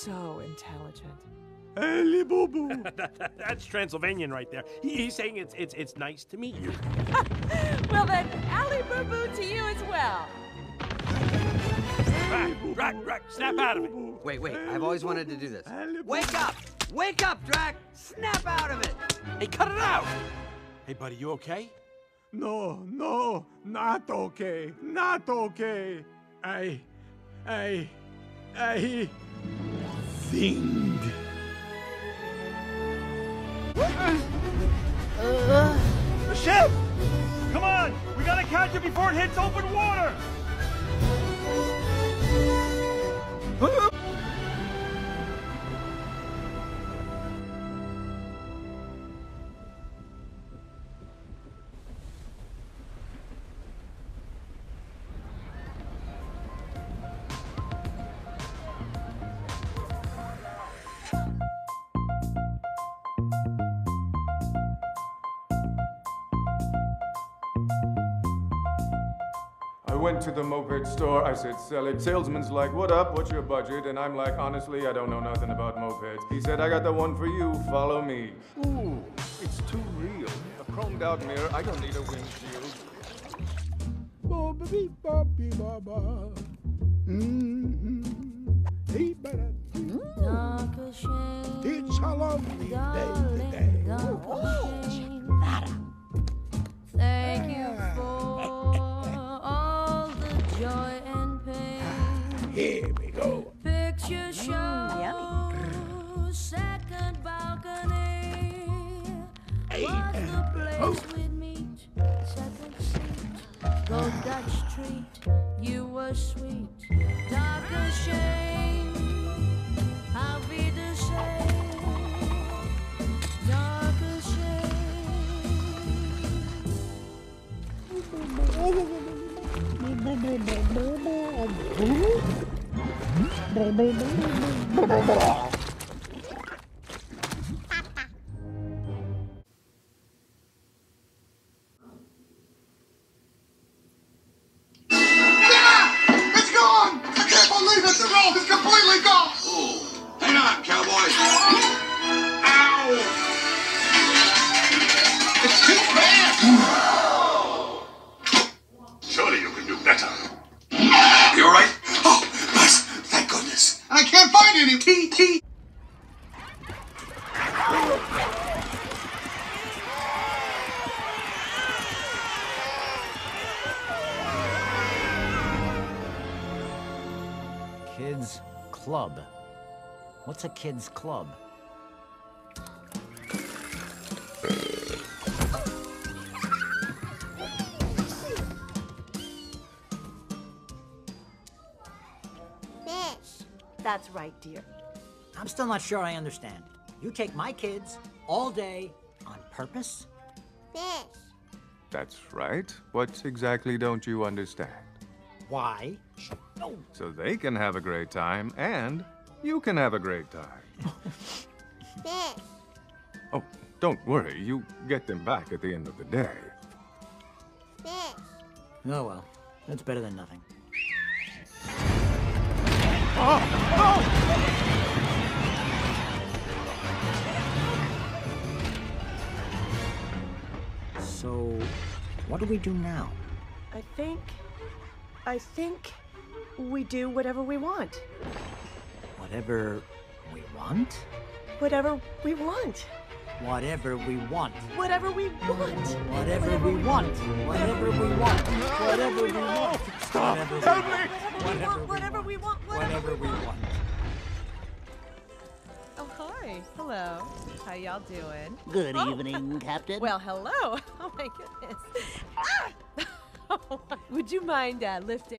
so intelligent. Ali boo boo. That's Transylvanian right there. He's saying it's nice to meet you. Well then, Ali boo boo to you as well. Drac, snap out of it. Wait, I've always wanted to do this. Wake up! Wake up, Drac! Snap out of it! Hey, cut it out! Hey, buddy, you okay? No, not okay. Not okay. I sing. The ship! Come on! We gotta catch it before it hits open water! I went to the moped store, I said, sell it. Salesman's like, what up, what's your budget? And I'm like, honestly, I don't know nothing about mopeds. He said, I got the one for you, follow me. Ooh, it's too real. A chromed out mirror, I don't need a windshield. It's a lovely day today. Thank you for all the joy and pain. Here we go. Picture show, second balcony. Was the place we'd meet, second seat. Go Dutch treat, you were sweet. Darker shame, I'll be the same. Darker shame. It's gone! I can't believe it's gone! It's completely gone! Oh, hang on, cowboy. Ow! It's too bad! Surely you can do better. You all right? Oh, nice! Thank goodness! I can't find any TT! Kids Club. What's a kids club? Fish. That's right, dear. I'm still not sure I understand. You take my kids all day on purpose? Fish. That's right. What exactly don't you understand? Why? Oh, So they can have a great time, and you can have a great time. Fish. Oh, don't worry. You get them back at the end of the day. Fish. oh well. That's better than nothing. So, what do we do now? I think we do whatever we want. Whatever we want? Whatever we want. Whatever we want. Whatever we want. Whatever we want. Whatever we want. Whatever we want. Stop! Whatever Help we me! want. Whatever we want. Whatever we want. Oh, hi. Hello. How y'all doing? Good evening, Captain. Well, hello. Oh, my goodness. Ah! Would you mind lifting?